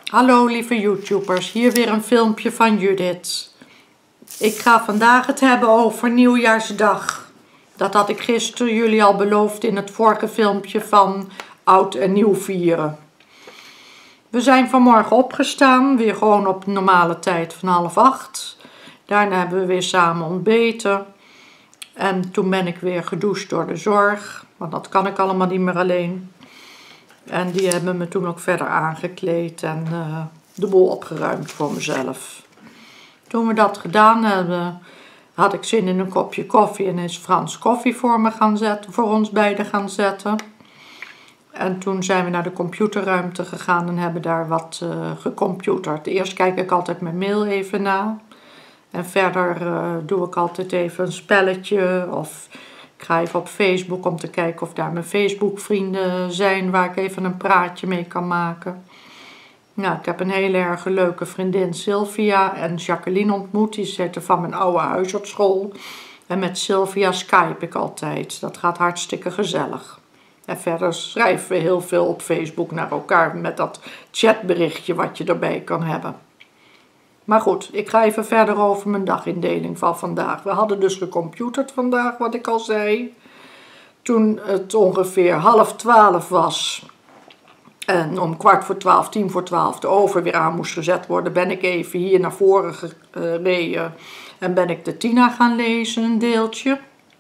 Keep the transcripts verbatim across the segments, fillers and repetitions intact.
Hallo lieve YouTubers, hier weer een filmpje van Judith. Ik ga vandaag het hebben over Nieuwjaarsdag. Dat had ik gisteren jullie al beloofd in het vorige filmpje van Oud en Nieuw vieren. We zijn vanmorgen opgestaan, weer gewoon op normale tijd van half acht. Daarna hebben we weer samen ontbeten. En toen ben ik weer gedoucht door de zorg, want dat kan ik allemaal niet meer alleen. En die hebben me toen ook verder aangekleed en uh, de boel opgeruimd voor mezelf. Toen we dat gedaan hebben, had ik zin in een kopje koffie en is Frans koffie voor me gaan zetten, voor ons beiden gaan zetten. En toen zijn we naar de computerruimte gegaan en hebben daar wat uh, gecomputerd. Eerst kijk ik altijd mijn mail even na. En verder uh, doe ik altijd even een spelletje of ik ga even op Facebook om te kijken of daar mijn Facebook vrienden zijn waar ik even een praatje mee kan maken. Nou, ik heb een hele erg leuke vriendin Sylvia en Jacqueline ontmoet. Die zitten van mijn oude huis op school. En met Sylvia skype ik altijd. Dat gaat hartstikke gezellig. En verder schrijven we heel veel op Facebook naar elkaar met dat chatberichtje wat je erbij kan hebben. Maar goed, ik ga even verder over mijn dagindeling van vandaag. We hadden dus gecomputerd vandaag, wat ik al zei. Toen het ongeveer half twaalf was en om kwart voor twaalf, tien voor twaalf de oven weer aan moest gezet worden, ben ik even hier naar voren gereden en ben ik de Tina gaan lezen, een deeltje.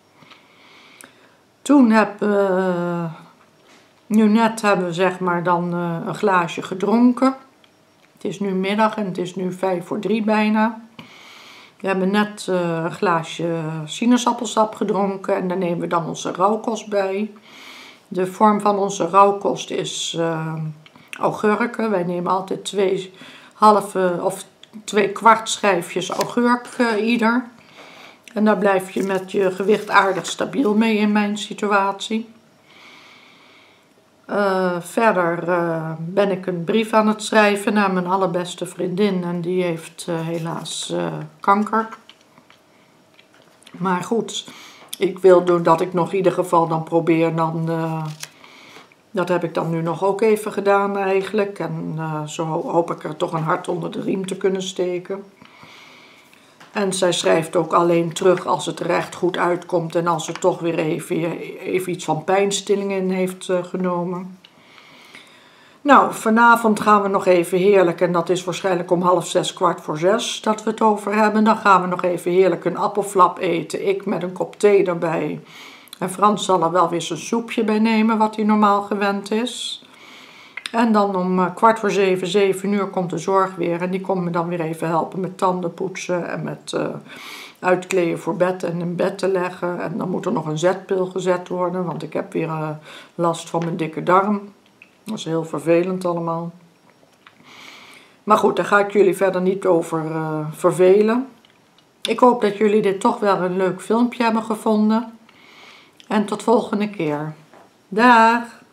Toen heb uh, nu net hebben we zeg maar dan uh, een glaasje gedronken. Het is nu middag en het is nu vijf voor drie bijna. We hebben net uh, een glaasje sinaasappelsap gedronken en daar nemen we dan onze rauwkost bij. De vorm van onze rauwkost is uh, augurken. Wij nemen altijd twee halve of twee kwart schijfjes augurk uh, ieder. En daar blijf je met je gewicht aardig stabiel mee in mijn situatie. Uh, verder uh, ben ik een brief aan het schrijven naar mijn allerbeste vriendin en die heeft uh, helaas uh, kanker. Maar goed, ik wil doen dat ik nog in ieder geval dan probeer dan, uh, dat heb ik dan nu nog ook even gedaan eigenlijk. En uh, zo hoop ik er toch een hart onder de riem te kunnen steken. En zij schrijft ook alleen terug als het er echt goed uitkomt en als ze toch weer even, even iets van pijnstilling in heeft uh, genomen. Nou, vanavond gaan we nog even heerlijk, en dat is waarschijnlijk om half zes, kwart voor zes dat we het over hebben. Dan gaan we nog even heerlijk een appelflap eten, ik met een kop thee erbij. En Frans zal er wel weer zijn soepje bij nemen, wat hij normaal gewend is. En dan om uh, kwart voor zeven, zeven uur komt de zorg weer. En die komt me dan weer even helpen met tanden poetsen en met uh, uitkleden voor bed en in bed te leggen. En dan moet er nog een zetpil gezet worden, want ik heb weer uh, last van mijn dikke darm. Dat is heel vervelend allemaal. Maar goed, daar ga ik jullie verder niet over uh, vervelen. Ik hoop dat jullie dit toch wel een leuk filmpje hebben gevonden. En tot volgende keer. Dag!